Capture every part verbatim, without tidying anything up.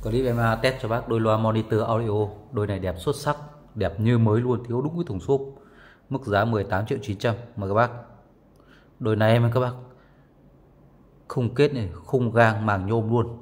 Clip em test cho bác đôi loa monitor audio. Đôi này đẹp xuất sắc, đẹp như mới luôn, thiếu đúng cái thùng xốp. Mức giá mười tám triệu chín trăm. Mời các bác. Đôi này em các bác, khung kết này, khung gang màng nhôm luôn.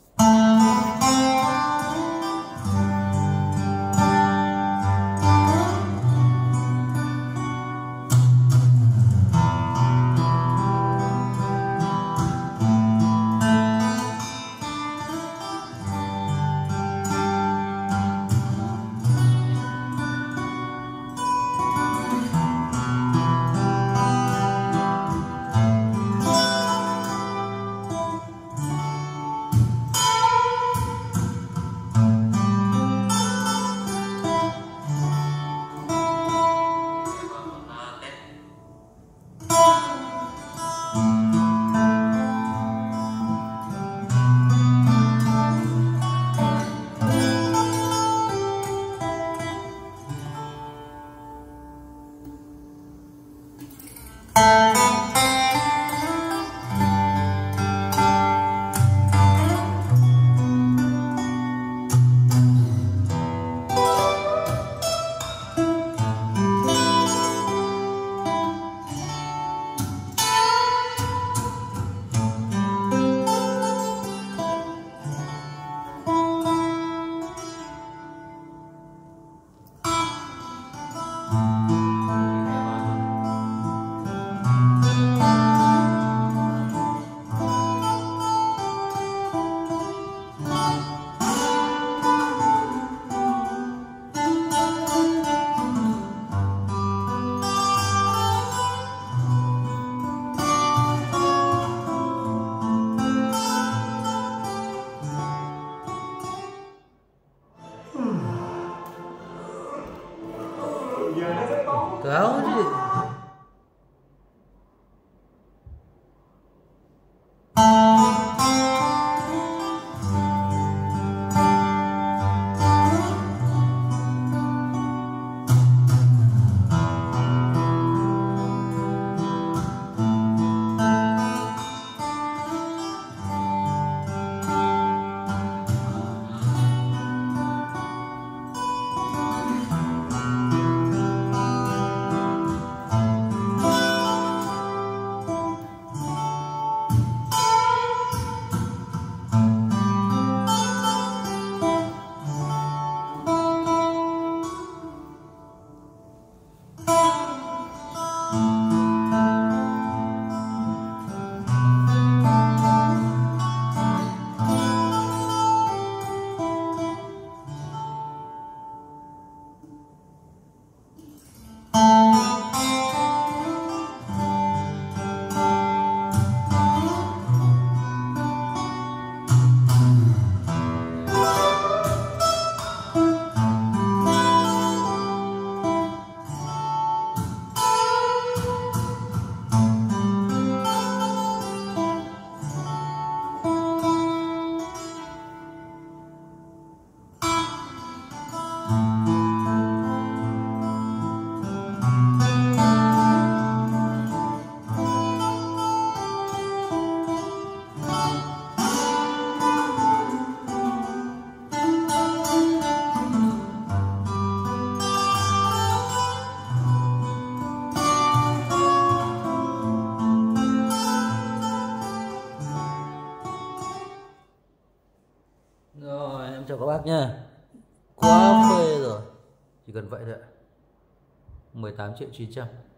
Cáo chứ. Rồi, em chào các bác nha. Quá phê rồi. Chỉ cần vậy thôi ạ. mười tám triệu chín trăm.